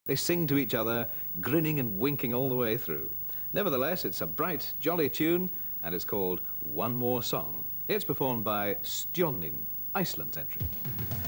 They sing to each other, grinning and winking all the way through. Nevertheless, it's a bright, jolly tune, and it's called One More Song. It's performed by Stjonnin, Iceland's entry.